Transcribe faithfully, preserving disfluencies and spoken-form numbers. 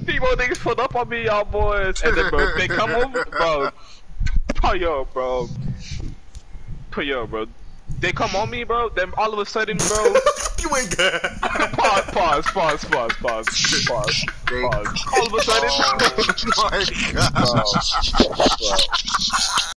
Three more niggas pulled up on me, y'all boys, and then bro, they come over, bro. Oh yo, bro. Oh yo, bro. They come on me, bro. Then all of a sudden, bro. You ain't good. Pause, pause, pause, pause, pause, pause, pause. All of a sudden, Oh my god. bro. Bro.